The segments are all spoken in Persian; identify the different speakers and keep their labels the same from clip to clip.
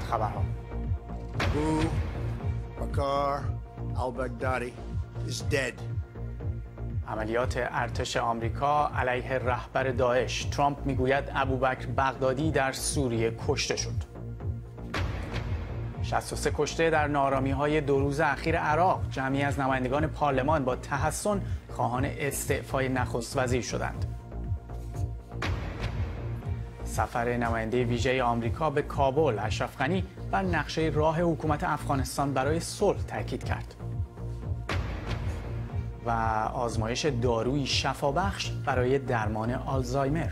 Speaker 1: خبرها.
Speaker 2: Abu Bakr al-Baghdadi is dead.
Speaker 1: عملیات ارتش آمریکا علیه رهبر داعش. ترامپ میگوید ابوبکر بغدادی در سوریه کشته شد. 63 کشته در ناآرامی‌های 2 روز اخیر عراق. جمعی از نمایندگان پارلمان با تحسن خواهان استعفای نخست وزیر شدند. سفر نماینده ویژه آمریکا به کابل، اشرف غنی بر نقشه راه حکومت افغانستان برای صلح تاکید کرد. و آزمایش دارویی شفابخش برای درمان آلزایمر.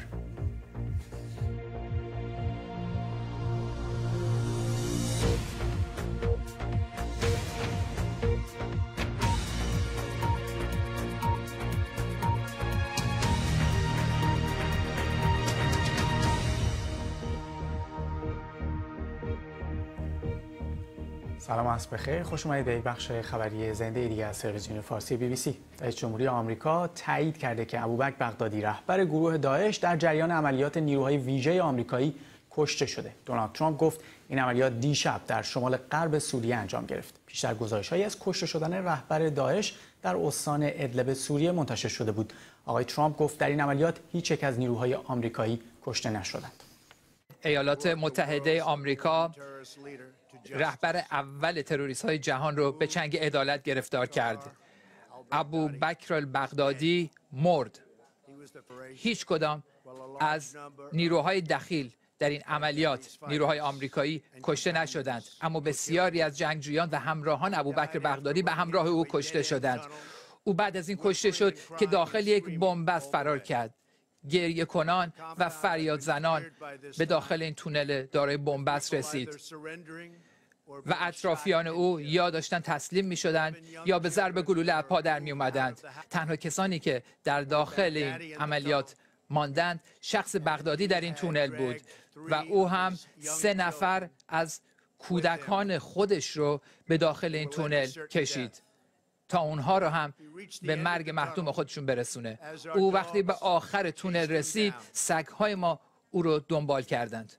Speaker 1: سلام عصر بخیر، خوش اومدید به یک بخش خبری زنده دیگه از تلویزیون فارسی BBC. رئیس جمهوری آمریکا تایید کرده که ابوبکر بغدادی رهبر گروه داعش در جریان عملیات نیروهای ویژه آمریکایی کشته شده. دونالد ترامپ گفت این عملیات دیشب در شمال غرب سوریه انجام گرفت. پیشتر گزارش‌هایی از کشته شدن رهبر داعش در استان ادلب سوریه منتشر شده بود. آقای ترامپ گفت در این عملیات هیچ یک از نیروهای آمریکایی کشته نشدند.
Speaker 3: ایالات متحده آمریکا رهبر اول تروریست‌های جهان رو به چنگ عدالت گرفتار کرد. ابوبکر البغدادی مرد. هیچ کدام از نیروهای دخیل در این عملیات، نیروهای آمریکایی، کشته نشدند، اما بسیاری از جنگجویان و همراهان ابوبکر بغدادی به همراه او کشته شدند. او بعد از این کشته شد که داخل یک بنبست فرار کرد. گریه کنان و فریاد زنان به داخل این تونل دارای بنبست رسید و اطرافیان او یا داشتن تسلیم می شدند یا به ضرب گلوله از پا در می اومدند. تنها کسانی که در داخل این عملیات ماندند شخص بغدادی در این تونل بود و او هم 3 نفر از کودکان خودش رو به داخل این تونل کشید تا اونها رو هم به مرگ محتوم خودشون برسونه. او وقتی به آخر تونل رسید، سگ‌های ما او رو دنبال کردند.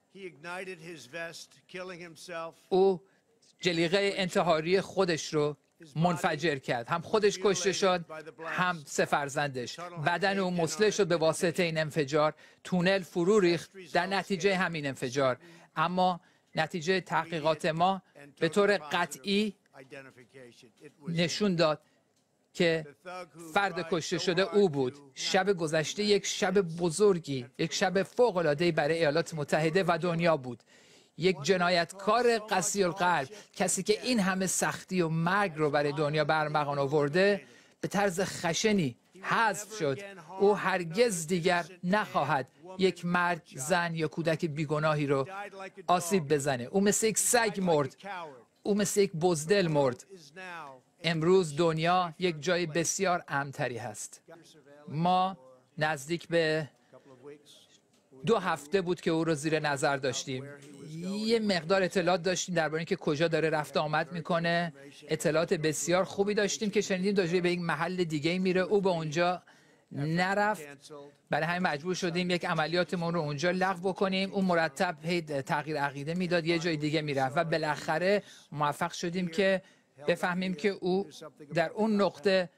Speaker 3: او جلیقه انتحاری خودش رو منفجر کرد. هم خودش کشته شد، هم 3 فرزندش. بدن او مسلح شد به واسطه این انفجار. تونل فرو ریخت در نتیجه همین انفجار. اما نتیجه تحقیقات ما به طور قطعی نشون داد که فرد کشته شده او بود. شب گذشته یک شب بزرگی، یک شب فوق‌العاده‌ای برای ایالات متحده و دنیا بود. یک جنایتکار قسی القلب، کسی که این همه سختی و مرگ رو برای دنیا برمغان آورده، به طرز خشنی حذف شد. او هرگز دیگر نخواهد یک مرد، زن یا کودک بیگناهی رو آسیب بزنه. او مثل یک سگ مرد. او مثل یک بزدل مرد. امروز دنیا یک جای بسیار امن‌تری هست. ما نزدیک به 2 هفته بود که او رو زیر نظر داشتیم. یه مقدار اطلاعات داشتیم درباره اینکه کجا داره رفت آمد میکنه. اطلاعات بسیار خوبی داشتیم که شنیدیم داره به یک محل دیگه میره. او به اونجا نرفت. برای همین مجبور شدیم یک عملیاتمون رو اونجا لغو بکنیم. اون مرتب تغییر عقیده میداد، یه جای دیگه میرفت و بالاخره موفق شدیم که بفهمیم که او در اون نقطه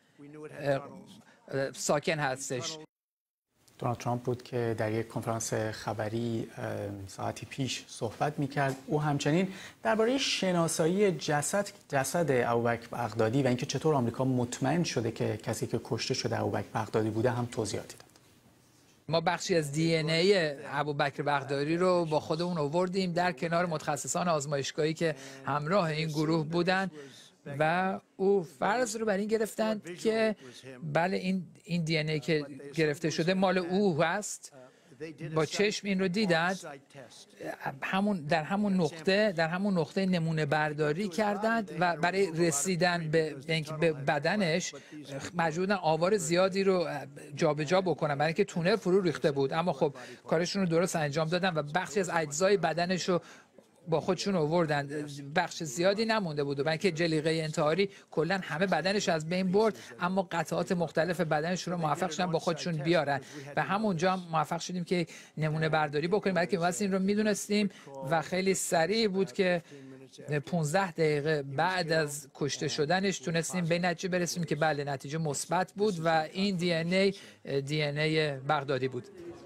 Speaker 3: ساکن هستش.
Speaker 1: دونالد ترامپ بود که در یک کنفرانس خبری ساعتی پیش صحبت می‌کرد. او همچنین درباره شناسایی جسد ابوبکر بغدادی و اینکه چطور آمریکا مطمئن شده که کسی که کشته شده ابوبکر بغدادی بوده هم توضیحاتی داد.
Speaker 3: ما بخشی از DNA ابوبکر بغدادی رو با خودمون آوردیم در کنار متخصصان آزمایشگاهی که همراه این گروه بودن و او فرض رو بر این گرفتند که بله این DNA که گرفته شده مال او هست. با چشم این رو دیدند. در همون نقطه نمونه برداری کردند و برای رسیدن به بدنش مجبورن آوار زیادی رو جابجا بکنن برای اینکه تونل فرو ریخته بود. اما خب کارشون رو درست انجام دادن و بخشی از اجزای بدنش رو با خودشون آوردن. بخش زیادی نمونده بود و بلکه جلیقه انتحاری کلا همه بدنش از بین برد، اما قطعات مختلف بدنشون رو موفق شدن با خودشون بیارن و همونجا موفق شدیم که نمونه برداری بکنیم، بلکه واسه این رو میدونستیم و خیلی سریع بود که 15 دقیقه بعد از کشته شدنش تونستیم به نتیجه برسیم که بله نتیجه مثبت بود و این دی ان ای بغدادی بود.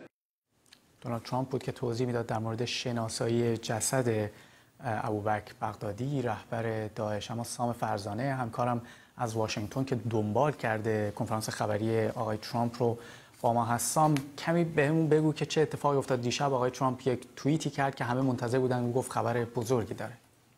Speaker 1: دونالد ترامپ بود که توضیح میداد در مورد شناسایی جسد ابوبکر بغدادی رهبر داعش. اما سام فرزانه همکارم از واشنگتن که دنبال کرده کنفرانس خبری آقای ترامپ رو با ما هست. سام کمی بهمون بگو که چه اتفاقی افتاد دیشب. آقای ترامپ یک توییتی کرد که همه منتظر بودن و گفت خبر بزرگی داره.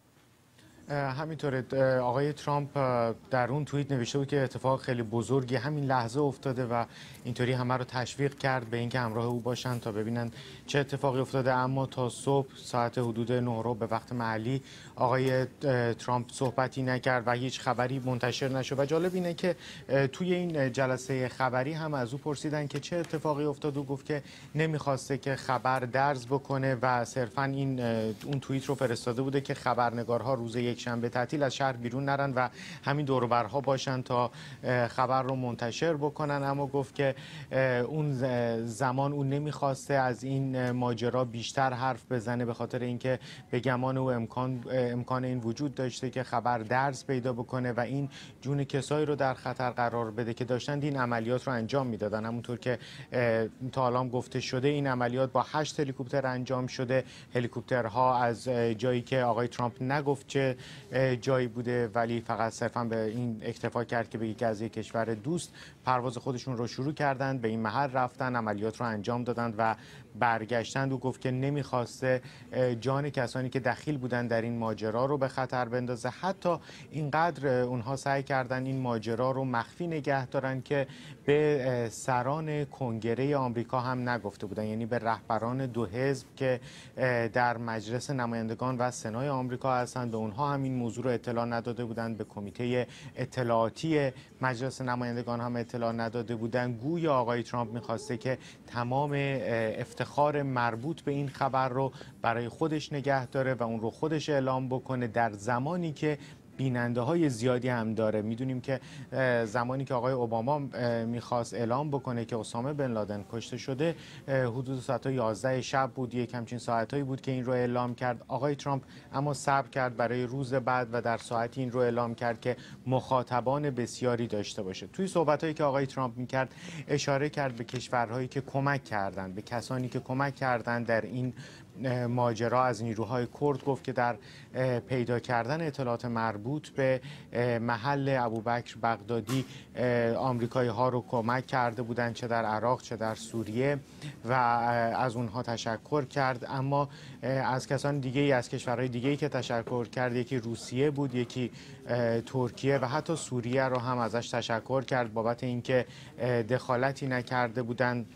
Speaker 4: همینطوره، آقای ترامپ در اون توییت نوشته بود که اتفاق خیلی بزرگی همین لحظه افتاده و اینطوری همه رو تشویق کرد به اینکه همراه او باشن تا ببینن چه اتفاقی افتاده. اما تا صبح ساعت حدود 9 به وقت محلی آقای ترامپ صحبتی نکرد و هیچ خبری منتشر نشد. و جالب اینه که توی این جلسه خبری هم از او پرسیدن که چه اتفاقی افتاد و گفت که نمیخواسته که خبر درز بکنه و صرفا اون توییت رو فرستاده بوده که خبرنگارها روز یکشنبه تعطیل از شهر بیرون نرن و همین دور و برها باشن تا خبر رو منتشر بکنن. اما گفت که اون زمان اون نمیخواسته از این ماجرا بیشتر حرف بزنه به خاطر اینکه به گمان او امکان این وجود داشته که خبر درز پیدا بکنه و این جون کسایی رو در خطر قرار بده که داشتن این عملیات رو انجام میدادن. همونطور که تا الان گفته شده این عملیات با 8 هلیکوپتر انجام شده. هلیکوپترها از جایی که آقای ترامپ نگفت چه جایی بوده ولی فقط صرفا به این اکتفا کرد که به یکی از یک کشور دوست پرواز خودشون رو شروع کردند، به این محل رفتن، عملیات رو انجام دادند و برگشتند. و گفت که نمیخواسته جان کسانی که دخیل بودن در این ماجرا رو به خطر بندازه. حتی اینقدر اونها سعی کردن این ماجرا رو مخفی نگه دارن که به سران کنگره آمریکا هم نگفته بودن، یعنی به رهبران دو حزب که در مجلس نمایندگان و سنای آمریکا هستند به اونها هم این موضوع رو اطلاع نداده بودند. به کمیته اطلاعاتی مجلس نمایندگان هم اطلاع نداده بودند. گویا آقای ترامپ میخواسته که تمام افتخار مربوط به این خبر رو برای خودش نگه داره و اون رو خودش اعلام بکنه در زمانی که بیننده های زیادی هم داره. میدونیم که زمانی که آقای اوباما میخواست اعلام بکنه که اسامه بن لادن کشته شده حدود ساعت 11 شب بود، یک همچین ساعتایی بود که این رو اعلام کرد. آقای ترامپ اما صبر کرد برای روز بعد و در ساعتی این رو اعلام کرد که مخاطبان بسیاری داشته باشه. توی صحبتایی که آقای ترامپ میکرد اشاره کرد به کشورهایی که کمک کردند، به کسانی که کمک کردند در این ماجرا. از نیروهای کرد گفت که در پیدا کردن اطلاعات مربوط به محل ابوبکر بغدادی آمریکایی ها رو کمک کرده بودند، چه در عراق چه در سوریه، و از اونها تشکر کرد. اما از کسان دیگه از کشورهای دیگه‌ای که تشکر کرد، یکی روسیه بود، یکی ترکیه و حتی سوریه رو هم ازش تشکر کرد بابت اینکه دخالتی نکرده بودند.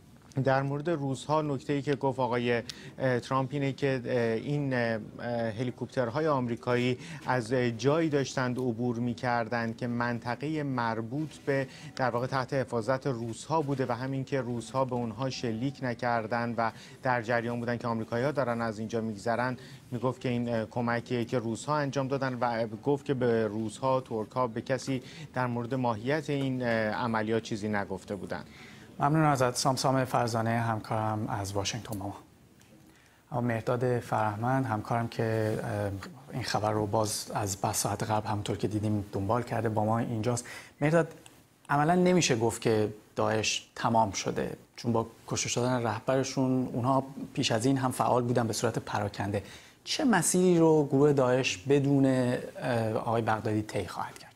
Speaker 4: در مورد روس‌ها نکته‌ای که گفت آقای ترامپ اینه که این هلیکوپترهای آمریکایی از جایی داشتند عبور می‌کردند که منطقه مربوط به در واقع تحت حفاظت روس‌ها بوده و همین که روس‌ها به اونها شلیک نکردند و در جریان بودن که آمریکایی‌ها دارن از اینجا می‌گذرن. میگفت که این کمکیه که روس‌ها انجام دادن و گفت که به روس‌ها، ترک‌ها، به کسی در مورد ماهیت این عملیات چیزی نگفته بودند.
Speaker 1: ممنون ازت سام فرزانه، همکارم از واشنگتن. اما مهرداد فرهمند همکارم که این خبر رو باز از ساعت قبل همونطور که دیدیم دنبال کرده با ما اینجاست. مهرداد، عملا نمیشه گفت که داعش تمام شده، چون با کشته شدن رهبرشون اونها پیش از این هم فعال بودن به صورت پراکنده. چه مسیری رو گروه داعش بدون آقای بغدادی طی خواهد کرد؟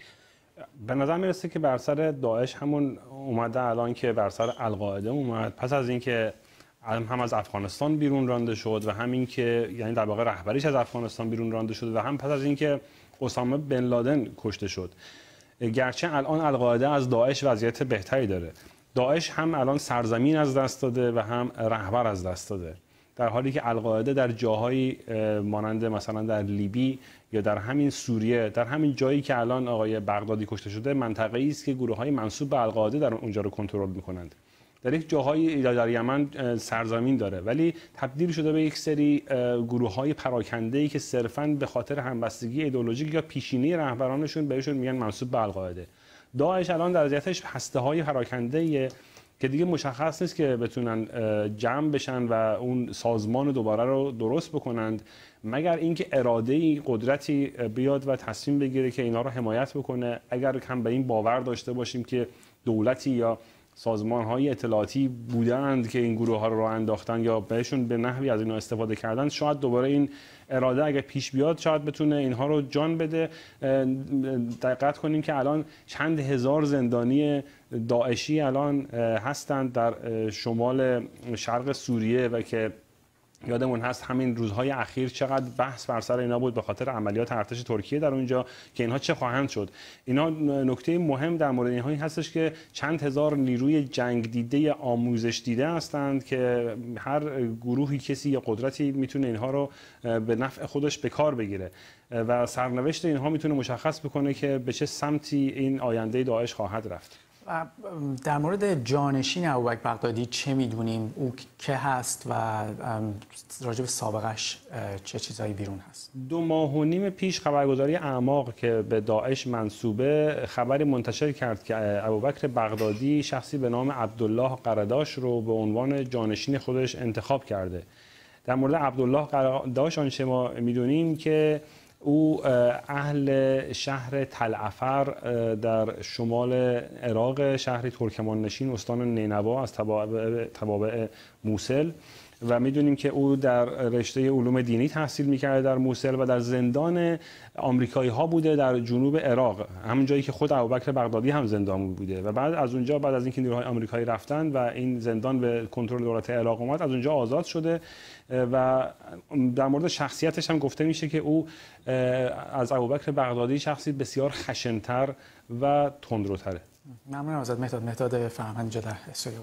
Speaker 5: به نظر میرسه که بر سر داعش همون اومده الان که بر سر القاعده اومد، پس از اینکه هم از افغانستان بیرون رانده شد و همین که یعنی در واقع رهبریش از افغانستان بیرون رانده شد و هم پس از اینکه اسامه بن لادن کشته شد. گرچه الان القاعده از داعش وضعیت بهتری داره، داعش هم الان سرزمین از دست داده و هم رهبر از دست داده، در حالی که القاعده در جاهایی مانند مثلا در لیبی یا در همین سوریه، در همین جایی که الان آقای بغدادی کشته شده، منطقه‌ای است که گروه‌های منسوب به القاعده در اونجا رو کنترل می‌کنند. در یک جاهای در یمن سرزمین داره، ولی تبدیل شده به یک سری گروه‌های پراکنده‌ای که صرفاً به خاطر همبستگی ایدئولوژیک یا پیشینی رهبرانشون بهشون میگن منسوب به القاعده. داعش الان در وضعیتش هسته‌های پراکنده‌ایه که دیگه مشخص نیست که بتونن جمع بشن و اون سازمان دوباره رو درست بکنند، مگر اینکه اراده‌ای، قدرتی بیاد و تصمیم بگیره که اینا رو حمایت بکنه. اگر هم به این باور داشته باشیم که دولتی یا سازمان‌های اطلاعاتی بودند که این گروه‌ها رو راه انداختن یا بهشون به نحوی از اینا استفاده کردن، شاید دوباره این اراده اگر پیش بیاد شاید بتونه اینها رو جان بده. دقت کنیم که الان چند هزار زندانی داعشی الان هستند در شمال شرق سوریه و که یادمون هست همین روزهای اخیر چقدر بحث بر سر اینا بود به خاطر عملیات ارتش ترکیه در اونجا که اینها چه خواهند شد. اینا نکته مهم در مورد اینها هستش که چند هزار نیروی جنگ دیده آموزش دیده هستند که هر گروهی کسی یا قدرتی میتونه اینها رو به نفع خودش به کار بگیره و سرنوشت اینها میتونه مشخص بکنه که به چه سمتی این آینده داعش خواهد رفت.
Speaker 1: در مورد جانشین ابوبکر بغدادی چه میدونیم؟ او که هست و راجع به سابقش چه چیزایی بیرون هست؟
Speaker 5: 2 ماه و نیم پیش خبرگزاری اعماق که به داعش منسوبه خبری منتشر کرد که ابوبکر بغدادی شخصی به نام عبدالله قرداش رو به عنوان جانشین خودش انتخاب کرده. در مورد عبدالله قرداش آنچه ما میدونیم که او اهل شهر تلعفر در شمال عراق، شهری ترکمان نشین استان نینوا از توابع موصل، و میدونیم که او در رشته علوم دینی تحصیل میکرده در موصل و در زندان آمریکایی ها بوده در جنوب عراق، همون جایی که خود ابوبکر بغدادی هم زندان بوده و بعد از اونجا بعد از اینکه نیروهای آمریکایی رفتن و این زندان به کنترل دولت عراق اومد از اونجا آزاد شده و در مورد شخصیتش هم گفته میشه که او از ابوبکر بغدادی شخصی بسیار خشن‌تر و تندروتره.
Speaker 1: ممنونم ازت مهداد فرهمند اینجا در استودیو.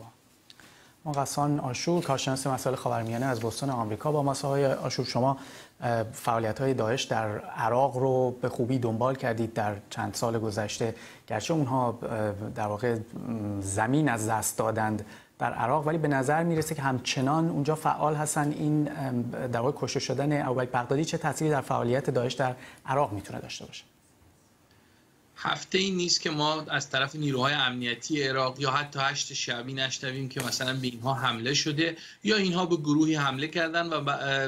Speaker 1: غسان آشور، کارشناس مسائل خاورمیانه از بوستون آمریکا با ماست. آقای آشور، شما فعالیت‌های داعش در عراق رو به خوبی دنبال کردید در چند سال گذشته، گرچه اونها در واقع زمین از دست دادند در عراق، ولی به نظر میرسه که همچنان اونجا فعال هستن. این در واقع کشته شدن ابوبکر بغدادی چه تأثیری در فعالیت داعش در عراق میتونه داشته باشه؟
Speaker 6: هفته این نیست که ما از طرف نیروهای امنیتی عراق یا حتی هشت شعبی نشنویم که مثلا به اینها حمله شده یا اینها به گروهی حمله کردن و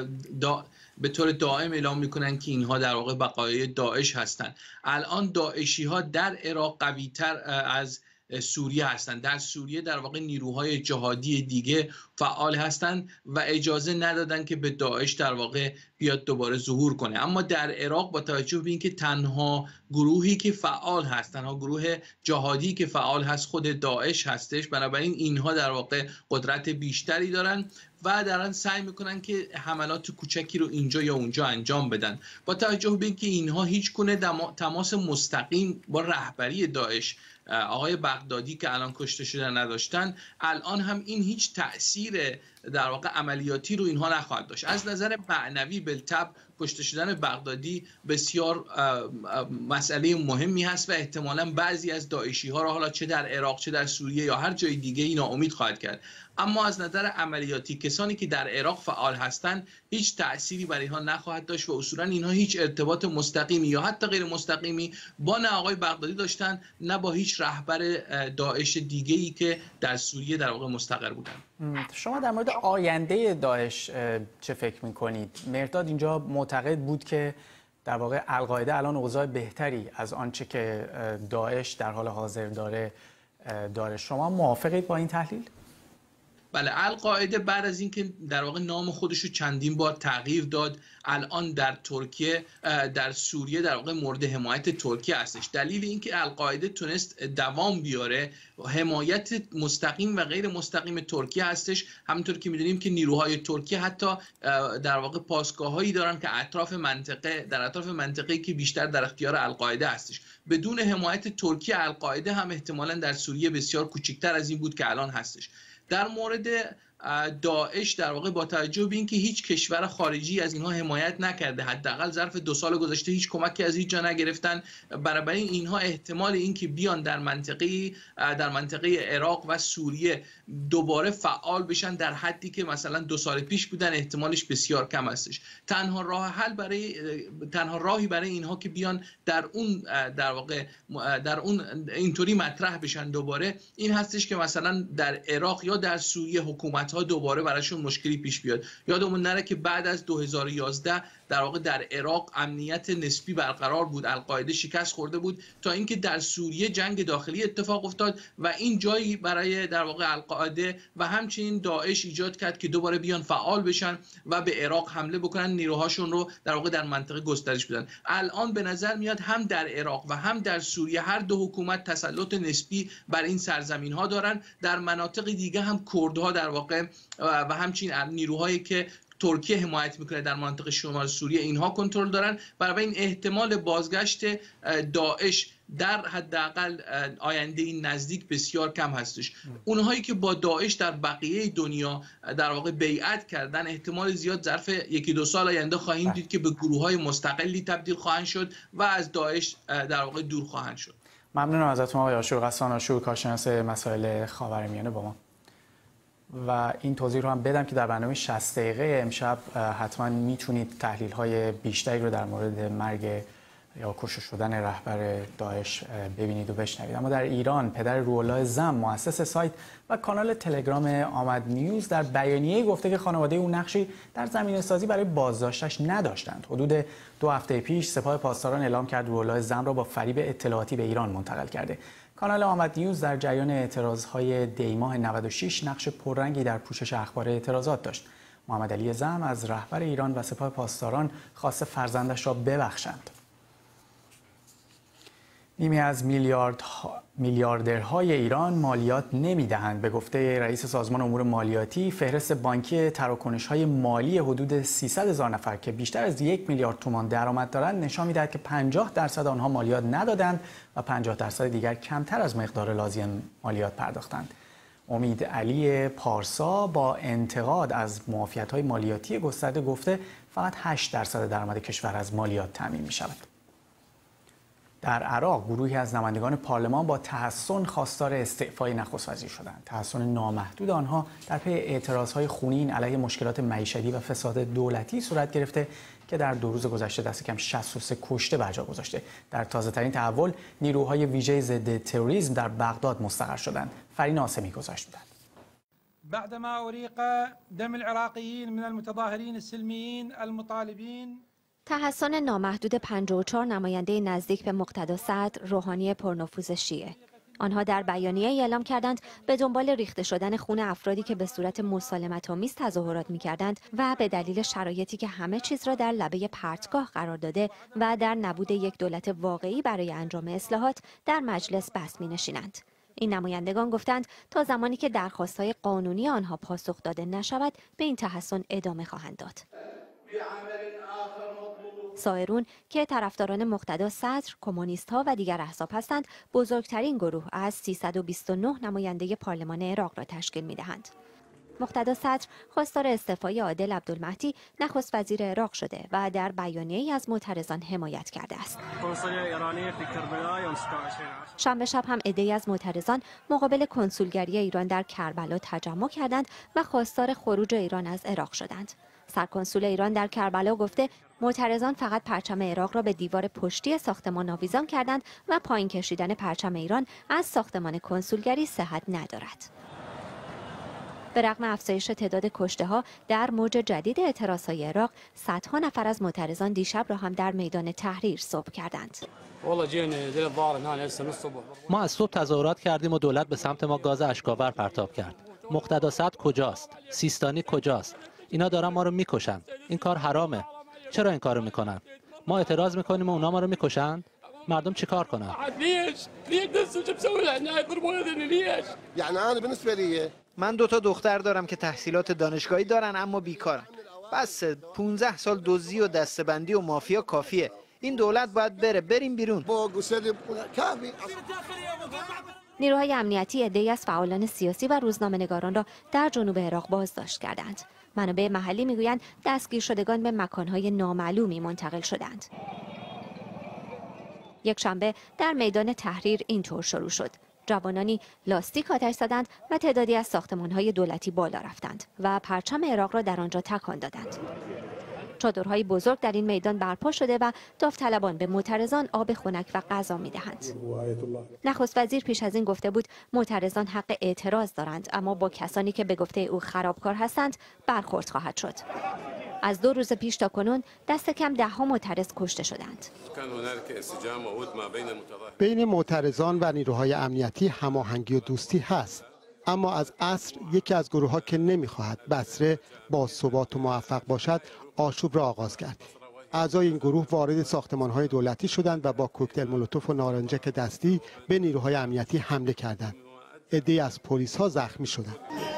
Speaker 6: به طور دائم اعلام میکنن که اینها در واقع بقایای داعش هستند. الان داعشی ها در عراق قوی‌تر از سوریه هستند. در سوریه در واقع نیروهای جهادی دیگه فعال هستند و اجازه ندادن که به داعش در واقع بیاد دوباره ظهور کنه. اما در عراق با توجه به اینکه تنها گروهی که فعال هست، تنها گروه جهادی که فعال هست خود داعش هستش، بنابراین اینها در واقع قدرت بیشتری دارن و دارن سعی میکنن که حملات کوچکی رو اینجا یا اونجا انجام بدن. با توجه به اینکه اینها هیچ گونه تماس مستقیم با رهبری داعش، آقای بغدادی که الان کشته شده نداشتن، الان هم این هیچ تأثیر در واقع عملیاتی رو اینها نخواهد داشت. از نظر معنوی بالطبع کشته شدن بغدادی بسیار مسئله مهمی هست و احتمالاً بعضی از داعشی ها را حالا چه در عراق چه در سوریه یا هر جای دیگه اینا امید خواهد کرد. اما از نظر عملیاتی کسانی که در عراق فعال هستند هیچ تأثیری بر اینها نخواهد داشت و اصولاً اینها هیچ ارتباط مستقیمی یا حتی غیر مستقیمی با نه آقای بغدادی داشتن نه با هیچ رهبر داعش دیگه‌ای که در سوریه در واقع مستقر بودن.
Speaker 1: شما در مورد آینده داعش چه فکر می‌کنید؟ مهرداد اینجا معتقد بود که در واقع القاعده الان اوضاع بهتری از آنچه که داعش در حال حاضر داره. شما موافقید با این تحلیل؟
Speaker 6: بله، القاعده بعد از اینکه در واقع نام خودش رو چندین بار تغییر داد، الان در ترکیه در سوریه در واقع مورد حمایت ترکیه هستش. دلیل اینکه القاعده تونست دوام بیاره حمایت مستقیم و غیر مستقیم ترکیه هستش. همونطور که میدونیم که نیروهای ترکیه حتی در واقع پاسگاه‌هایی دارن که در اطراف منطقه‌ای که بیشتر در اختیار القاعده هستش. بدون حمایت ترکیه القاعده هم احتمالاً در سوریه بسیار کوچکتر از این بود که الان هستش. در مورد داعش در واقع با توجه به اینکه هیچ کشور خارجی از اینها حمایت نکرده، حداقل ظرف 2 سال گذشته هیچ کمکی از هیچ جا نگرفتن، بنابراین اینها احتمال اینکه بیان در منطقه عراق و سوریه دوباره فعال بشن در حدی که مثلا 2 سال پیش بودن احتمالش بسیار کم هستش. تنها راهی برای اینها که بیان در اون اینطوری مطرح بشن دوباره این هستش که مثلا در عراق یا در سوریه حکومت ها دوباره براشون مشکلی پیش بیاد. یادمون نره که بعد از 2011 در واقع در عراق امنیت نسبی برقرار بود، القاعده شکست خورده بود، تا اینکه در سوریه جنگ داخلی اتفاق افتاد و این جایی برای در واقع القاعده و همچنین داعش ایجاد کرد که دوباره بیان فعال بشن و به عراق حمله بکنن، نیروهاشون رو در واقع در منطقه گسترش بدن. الان به نظر میاد هم در عراق و هم در سوریه هر دو حکومت تسلط نسبی بر این سرزمین ها دارن. در مناطق دیگه هم کردها در واقع و همچنین نیروهایی که ترکیه حمایت میکنه در مناطق شمال سوریه اینها کنترل دارن. برای این احتمال بازگشت داعش در حداقل آینده این نزدیک بسیار کم هستش. اونهایی که با داعش در بقیه دنیا در واقع بیعت کردن احتمال زیاد ظرف 1-2 سال آینده خواهیم دید که به گروه‌های مستقلی تبدیل خواهند شد و از داعش در واقع دور خواهند شد.
Speaker 1: ممنونم ازتون آقای آشور قصان آشور، کارشناس مسائل خاورمیانه با ما. و این توضیح رو هم بدم که در برنامه 60 دقیقه امشب حتما میتونید تحلیل‌های بیشتری رو در مورد مرگ یا کشته شدن رهبر داعش ببینید و بشنوید. اما در ایران پدر روح‌الله زم، مؤسس سایت و کانال تلگرام آمد نیوز، در بیانیه‌ای گفته که خانواده او نقشی در زمینه‌سازی برای بازداشتش نداشتند. حدود 2 هفته پیش سپاه پاسداران اعلام کرد روح‌الله زم را با فریب اطلاعاتی به ایران منتقل کرده. کانال آمد نیوز در جریان اعتراضهای دی‌ماه 96 نقش پررنگی در پوشش اخبار اعتراضات داشت. محمد علی زم از رهبر ایران و سپاه پاسداران خواست فرزندش را ببخشند. نیمی از میلیاردرهای ایران مالیات نمیدهند. به گفته رئیس سازمان امور مالیاتی، فهرست بانکی تراکنش‌های مالی حدود 300,000 نفر که بیشتر از 1 میلیارد تومان درآمد دارند نشان می‌دهد که 50% آنها مالیات ندادند و 50% دیگر کمتر از مقدار لازم مالیات پرداختند. امید علی پارسا با انتقاد از معافیت‌های مالیاتی گسترده گفته فقط 8% درآمد کشور از مالیات تامین می‌شود. در عراق گروهی از نمایندگان پارلمان با تحسن خواستار استعفای نخست وزیر شدند. تحسن نامحدود آنها در پی اعتراضهای خونین علیه مشکلات معیشتی و فساد دولتی صورت گرفته که در 2 روز گذشته دست کم 63 کشته بر جا گذاشته. در تازه‌ترین تحول نیروهای ویژه ضد تروریسم در بغداد مستقر شدند. فرین آسمی گزارش می‌دهد.
Speaker 7: بعدما أريق دم العراقيين من المتظاهرين السلميين المطالبين.
Speaker 8: تحسن نامحدود 54 نماینده نزدیک به مقتدا صدر، روحانی پرنفوذ شیعه. آنها در بیانیه اعلام کردند به دنبال ریخته شدن خون افرادی که به صورت مسالمت‌آمیز تظاهرات می‌کردند و به دلیل شرایطی که همه چیز را در لبه پرتگاه قرار داده و در نبود یک دولت واقعی برای انجام اصلاحات در مجلس بس می‌نشینند. این نمایندگان گفتند تا زمانی که درخواست‌های قانونی آنها پاسخ داده نشود به این تحسن ادامه خواهند داد. سایرون که طرفداران مقتدا صدر، کمونیست‌ها و دیگر احزاب هستند، بزرگترین گروه از 329 نماینده پارلمان عراق را تشکیل می‌دهند. مقتدا صدر خواستار استعفای عادل عبدالمهدی نخست وزیر عراق شده و در بیانیه‌ای از معترضان حمایت کرده است. شنبه شب هم عده‌ای از معترضان مقابل کنسولگری ایران در کربلا تجمع کردند و خواستار خروج ایران از عراق شدند. سرکنسول ایران در کربلا گفته معترضان فقط پرچم عراق را به دیوار پشتی ساختمان آویزان کردند و پایین کشیدن پرچم ایران از ساختمان کنسولگری صحت ندارد. به رغم افزایش تعداد کشته‌ها در موج جدید اعتراضهای عراق، صدها نفر از معترضان دیشب را هم در میدان تحریر صبح کردند.
Speaker 9: ما از صبح تظاهرات کردیم و دولت به سمت ما گاز اشک‌آور پرتاب کرد. مقتدا صدر کجاست؟ سیستانی کجاست؟ اینا دارن ما رو میکشن. این کار حرامه. چرا این کارو میکنن؟ ما اعتراض میکنیم و اونا ما رو میکشن؟ مردم چیکار کنن؟
Speaker 10: من 2 تا دختر دارم که تحصیلات دانشگاهی دارن اما بیکارن. بس 15 سال دزدی و دسته‌بندی و مافیا کافیه. این دولت باید بریم بیرون.
Speaker 8: نیروهای امنیتی عده‌ای از فعالان سیاسی و روزنامه‌نگاران را در جنوب عراق بازداشت کردند. منابع محلی میگویند دستگیر شدگان به مکانهای نامعلومی منتقل شدند. یک شنبه در میدان تحریر اینطور شروع شد. جوانانی لاستیک آتش زدند و تعدادی از ساختمان‌های دولتی بالا رفتند و پرچم عراق را در آنجا تکان دادند. چادرهای بزرگ در این میدان برپا شده و داوطلبان به معترضان آب خنک و غذا می‌دهند. نخست وزیر پیش از این گفته بود معترضان حق اعتراض دارند، اما با کسانی که به گفته او خرابکار هستند برخورد خواهد شد. از 2 روز پیش تا کنون دست کم 10 معترض کشته شدند.
Speaker 11: بین معترضان و نیروهای امنیتی هماهنگی و دوستی هست، اما از عصر یکی از گروه‌ها که نمی‌خواهد بصره با ثبات و موفق باشد آشوب را آغاز کرد. اعضای این گروه وارد ساختمان‌های دولتی شدند و با کوکتل مولوتوف و نارنجک دستی به نیروهای امنیتی حمله کردند. عده‌ای از پلیس‌ها زخمی شدند.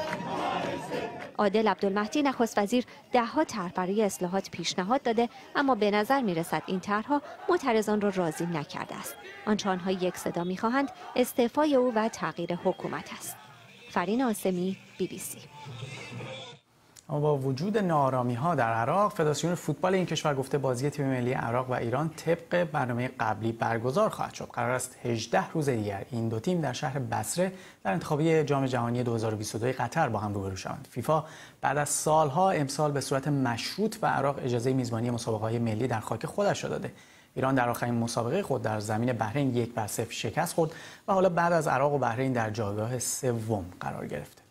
Speaker 8: عادل عبدالمهدی نخست وزیر 10 طرح برای اصلاحات پیشنهاد داده، اما به نظر می‌رسد این طرح‌ها معترضان را راضی نکرده است. آنچه آنها یک صدا می‌خواهند استعفای او و تغییر حکومت است. فرین آسمی، BBC.
Speaker 1: اما با وجود ناآرامی‌ها در عراق، فدراسیون فوتبال این کشور گفته بازی تیم ملی عراق و ایران طبق برنامه قبلی برگزار خواهد شد. قرار است 18 روز دیگر این دو تیم در شهر بصره در انتخابی جام جهانی 2022 قطر با هم روبرو شوند. فیفا بعد از سالها امسال به صورت مشروط به عراق اجازه میزبانی مسابقه‌های ملی در خاک خودش را داده. ایران در آخرین مسابقه خود در زمین بحرین 1-0 شکست خورد و حالا بعد از عراق و بحرین در جایگاه سوم قرار گرفته.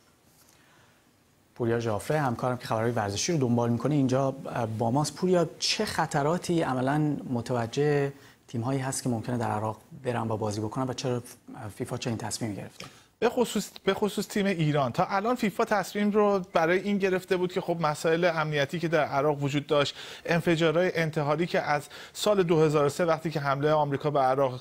Speaker 1: پوریا ژافره همکارم که خبرهای ورزشی رو دنبال میکنه اینجا با ماست. پوریا، چه خطراتی عملاً متوجه تیم‌هایی هست که ممکنه در عراق برن با بازی بکنن و چرا فیفا چه این تصمیم گرفته؟
Speaker 12: به خصوص تیم ایران تا الان فیفا تصمیم رو برای این گرفته بود که خب مسائل امنیتی که در عراق وجود داشت، انفجارهای انتحاری که از سال 2003 وقتی که حمله آمریکا به عراق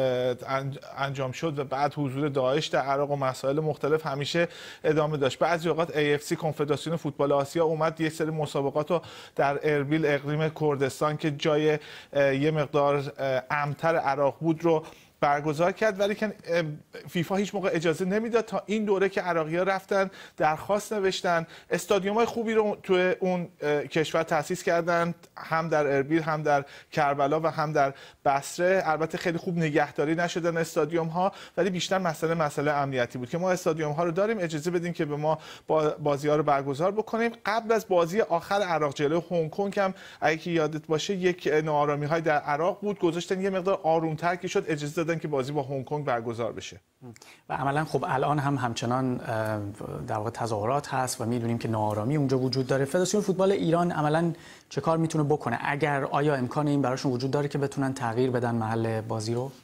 Speaker 12: انجام شد و بعد حضور داعش در عراق و مسائل مختلف همیشه ادامه داشت. بعضی اوقات AFC کنفدراسیون فوتبال آسیا اومد یک سری مسابقات رو در اربیل اقلیم کردستان که جای یه مقدار امن‌تر عراق بود رو برگزار کرد، ولی که فیفا هیچ موقع اجازه نمیداد. تا این دوره که عراقی‌ها رفتن درخواست نوشتن، استادیوم‌های خوبی رو تو اون کشور تأسیس کردن، هم در اربیل، هم در کربلا و هم در بصره. البته خیلی خوب نگهداری نشدن استادیوم‌ها، ولی بیشتر مسئله امنیتی بود که ما استادیوم‌ها رو داریم، اجازه بدیم که به ما بازی‌ها رو برگزار بکنیم. قبل از بازی آخر عراق جلوی هنگ کنگ هم اگه یادت باشه یک ناآرامی‌های در عراق بود، گذاشتن یه مقدار آروم‌تر که شد، اجازه دادن که بازی با هنگ کنگ برگزار بشه.
Speaker 1: و عملا خب الان هم همچنان در واقع تظاهرات هست و میدونیم که ناآرامی اونجا وجود داره. فدراسیون فوتبال ایران عملا چه کار میتونه بکنه؟ آیا امکان این براشون وجود داره که بتونن تغییر بدن محل بازی رو؟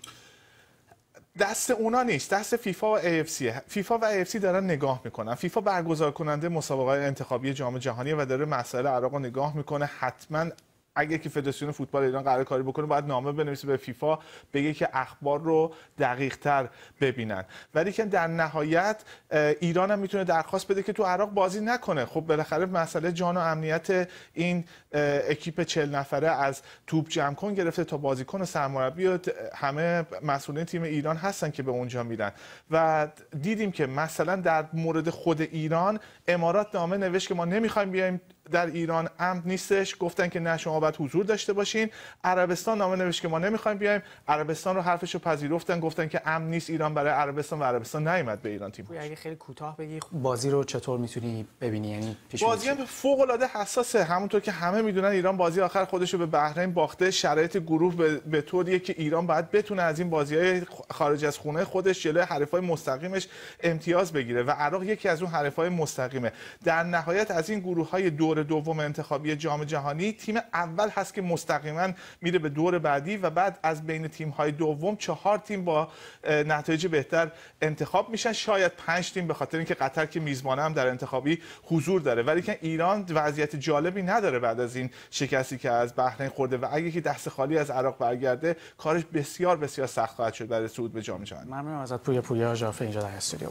Speaker 12: دست اونا نیست، دست فیفا و AFC. فیفا و AFC دارن نگاه میکنن. فیفا برگزار کننده مسابقات انتخابی جام جهانی و داره مسائل عراق رو نگاه میکنه. حتما اگه که فدراسیون فوتبال ایران قرار کاری بکنه باید نامه بنویسه به فیفا بگه که اخبار رو دقیق‌تر ببینن. ولی که در نهایت ایران هم میتونه درخواست بده که تو عراق بازی نکنه. خب بالاخره مسئله جان و امنیت این اکیپ 40 نفره از توپ جمع کن گرفته تا بازیکن و سرمربی و همه مسئولین تیم ایران هستن که به اونجا میرن و دیدیم که مثلا در مورد خود ایران امارات نامه نوشت که ما نمیخوایم بیایم در ایران، امن نیستش، گفتن که نه شما باید حضور داشته باشین. عربستان نامه نوشت که ما نمیخوایم بیایم، عربستان رو حرفشو پذیرفتن، گفتن که امن نیست ایران برای عربستان و عربستان نیامد به ایران تیم.
Speaker 1: اگه خیلی کوتاه بگی بازی رو چطور میتونی ببینی؟ یعنی
Speaker 12: بازی فوق العاده حساسه. همونطور که همه میدونن ایران بازی آخر خودش رو به بحرین باخته. شرایط گروه به طوریه که ایران باید بتونه از این بازی‌های خارج از خونه خودش جلوی حریفای مستقیمش امتیاز بگیره و عراق یکی از اون حریفای مستقیمه. در نهایت از این گروه‌های دور دوم انتخابی جام جهانی تیم اول هست که مستقیما میره به دور بعدی و بعد از بین تیم‌های دوم 4 تیم با نتایج بهتر انتخاب میشن، شاید 5 تیم به خاطر اینکه قطر که میزبانه هم در انتخابی حضور داره. ولی که ایران وضعیت جالبی نداره بعد از این شکستی که از بحرین خورده و اگه که دست خالی از عراق برگرده کارش بسیار بسیار سخت خواهد شد برای صعود به جام جهانی.
Speaker 1: ممنونم ازت پوریا ژافره اینجا در استودیو.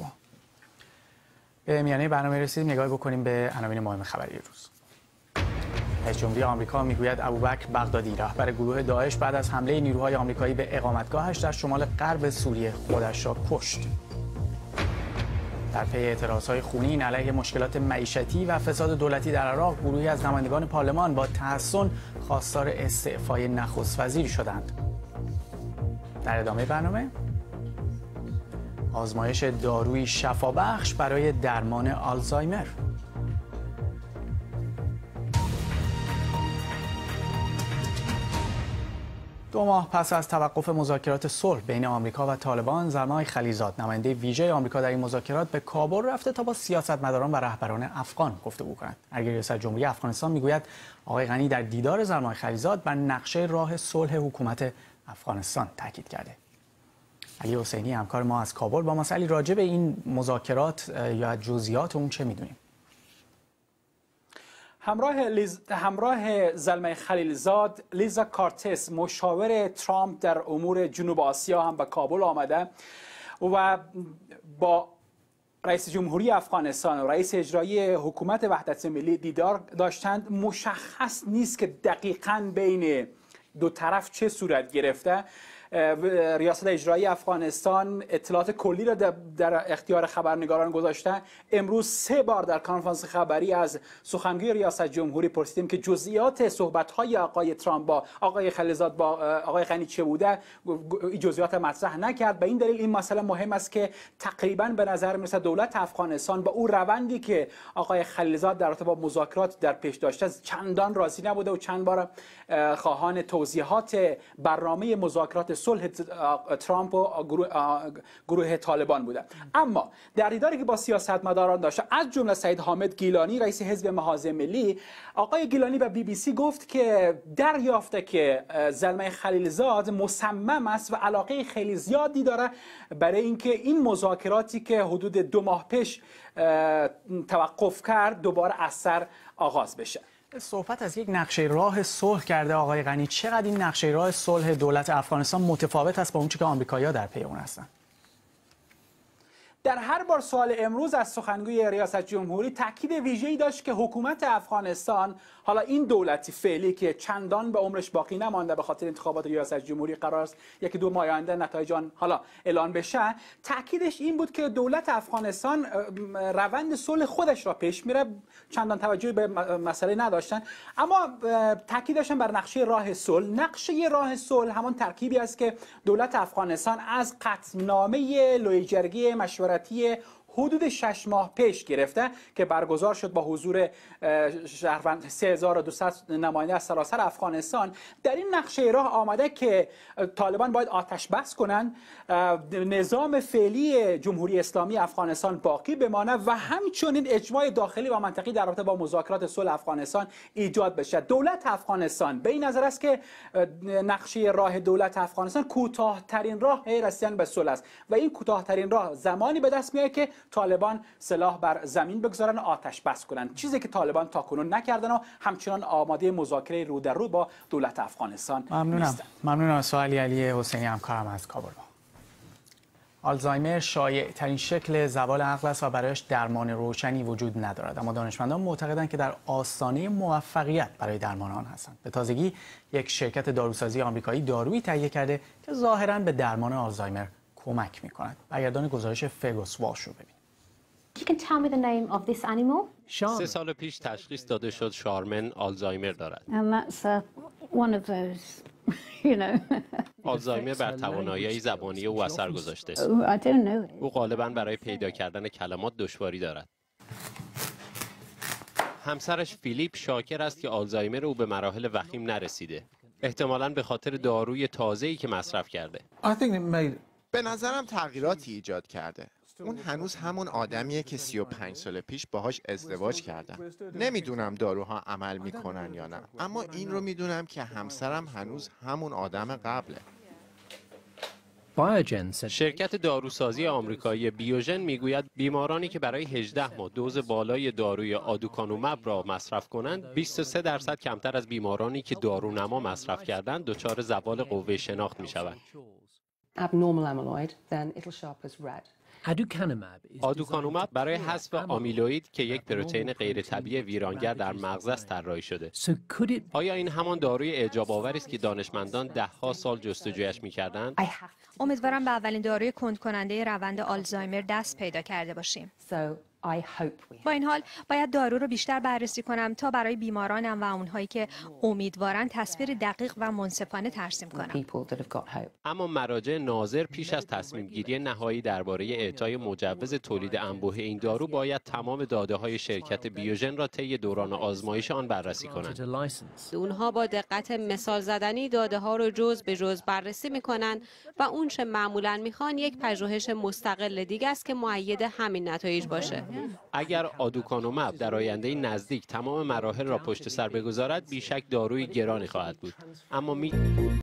Speaker 1: به میانه برنامه رسیدیم، نگاهی بکنیم به عناوین مهم خبری روز. رئیس جمهوری آمریکا میگوید ابوبکر بغدادی رهبر گروه داعش بعد از حمله نیروهای آمریکایی به اقامتگاهش در شمال غرب سوریه خودش را کشت. در پی اعتراضهای خونین علیه مشکلات معیشتی و فساد دولتی در عراق، گروهی از نمایندگان پارلمان با تحسن خواستار استعفای نخست وزیر شدند. در ادامه برنامه آزمایش دارویی شفابخش برای درمان آلزایمر. دو ماه پس از توقف مذاکرات صلح بین آمریکا و طالبان، زلمای خلیلزاد، نماینده ویژه آمریکا در این مذاکرات، به کابل رفته تا با سیاستمداران و رهبران افغان گفتگو کنند. ارگی ریاست جمهوری افغانستان میگوید آقای غنی در دیدار زلمای خلیلزاد بر نقشه راه صلح حکومت افغانستان تاکید کرده. علی حسینی همکار ما از کابل با مسائلی راجع به این مذاکرات یا جزئیات اون چه میدونیم؟
Speaker 13: همراه زلمه خلیلزاد، لیزا کارتس، مشاور ترامپ در امور جنوب آسیا هم به کابل آمده و با رئیس جمهوری افغانستان و رئیس اجرایی حکومت وحدت ملی دیدار داشتند. مشخص نیست که دقیقاً بین دو طرف چه صورت گرفته. ریاست اجرایی افغانستان اطلاعات کلی را در اختیار خبرنگاران گذاشته. امروز 3 بار در کنفرانس خبری از سخنگوی ریاست جمهوری پرسیدیم که جزئیات صحبت‌های آقای ترامپ با آقای خلیلزاد با آقای غنی چه بوده. جزئیات مطرح نکرد. به این دلیل این مسئله مهم است که تقریبا به نظر میرسه دولت افغانستان با او روندی که آقای خلیلزاد در رابطه با مذاکرات در پیش داشته چندان راضی نبوده و چند بار خواهان توضیحات برنامه مذاکرات صلح ترامپ و گروه طالبان بوده. اما در دیداری که با سیاستمداران داشته، از جمله سید حامد گیلانی رئیس حزب محاذ ملی، آقای گیلانی به BBC گفت که دریافته که زلمه خلیلزاد مصمم است و علاقه خیلی زیادی داره برای اینکه این مذاکراتی که حدود 2 ماه پیش توقف کرد دوباره از سر آغاز بشه.
Speaker 1: صحبت از یک نقشه راه صلح کرده آقای غنی. چقدر این نقشه راه صلح دولت افغانستان متفاوت است با اون چیزی که آمریکایی‌ها در پی اون هستند؟
Speaker 13: در هر بار سوال امروز از سخنگوی ریاست جمهوری تاکید ویژه‌ای داشت که حکومت افغانستان، حالا این دولتی فعلی که چندان به عمرش باقی نمانده به خاطر انتخابات ریاست جمهوری، قرار است 1-2 ماه آینده نتایج آن حالا اعلان بشه، تاکیدش این بود که دولت افغانستان روند صلح خودش را پیش میره، چندان توجهی به مسئله نداشتن، اما تاکید داشتن بر نقشه راه صلح. نقشه راه صلح همان ترکیبی است که دولت افغانستان از قطعنامه لویجرگی مشورتی حدود 6 ماه پیش گرفته که برگزار شد با حضور 3200 نماینده از سراسر افغانستان. در این نقشه راه آمده که طالبان باید آتش بس کنند، نظام فعلی جمهوری اسلامی افغانستان باقی بمانه و همچنین اجماع داخلی و منطقی در رابطه با مذاکرات صلح افغانستان ایجاد بشه. دولت افغانستان به این نظر است که نقشه راه دولت افغانستان کوتاه‌ترین راه رسیدن به صلح است و این کوتاه‌ترین راه زمانی به دست میاد که طالبان سلاح بر زمین بگذارن و آتش بس کنن، چیزی که طالبان تاکنون نکردن و همچنان آماده مذاکره رو در رو با دولت افغانستان نیستن.
Speaker 1: ممنونم. سوالی علی حسینی همکارم از کابل. آلزایمر شایع ترین شکل زوال عقل است و برایش درمان روشنی وجود ندارد، اما دانشمندان معتقدند که در آستانه موفقیت برای درمان آن هستند. به تازگی یک شرکت داروسازی آمریکایی دارویی تهیه کرده که ظاهراً به درمان آلزایمر کمک می‌کند. برگردان گزارش فرگوس والش رو ببینید.
Speaker 9: 3 سال پیش تشخیص داده شد شارمن آلزایمر دارد. آلزایمر بر توانایی زبانی او اثر گذاشته است. او غالباً برای پیدا کردن کلمات دشواری دارد. همسرش فیلیپ شاکر است که آلزایمر او به مراحل وخیم نرسیده. احتمالاً به خاطر داروی تازه‌ای که مصرف کرده.
Speaker 14: به نظرم تغییراتی ایجاد کرده. اون هنوز همون آدمیه که 35 سال پیش باهاش ازدواج کردم. نمیدونم داروها عمل میکنن یا نه، اما این رو میدونم که همسرم هنوز همون آدم قبله.
Speaker 9: شرکت داروسازی آمریکایی بیوژن میگوید بیمارانی که برای 18 ماه دوز بالای داروی آدوکانومب را مصرف کنند 23% کمتر از بیمارانی که دارونما مصرف کردند دچار زوال قوه شناخت میشوند.
Speaker 15: آدوکانوماب برای حذف آمیلوید که یک پروتئین غیر طبیعی ویرانگر در مغز است طراحی شده. آیا این همان داروی اعجاب آوری است که دانشمندان ده‌ها سال جستجویش می‌کردند؟
Speaker 16: امیدوارم به اولین داروی کندکننده روند آلزایمر دست پیدا کرده باشیم. با این حال باید دارو رو بیشتر بررسی کنم تا برای بیمارانم و اونهایی که امیدوارن تصویر دقیق و منصفانه ترسیم کنم.
Speaker 15: اما مراجع ناظر پیش از تصمیم گیری نهایی درباره اعطای مجوز تولید انبوه این دارو باید تمام داده های شرکت بیوژن را طی دوران آزمایش آن بررسی کنند.
Speaker 17: اونها با دقت مثال زدنی داده ها رو جز به جز بررسی میکنن و اون چه معمولا میخوان یک پژوهش مستقل دیگه است که مؤید همین نتایج باشه.
Speaker 15: اگر آدوکانوماب در آینده نزدیک تمام مراحل را پشت سر بگذارد بیشک داروی گرانی خواهد بود، اما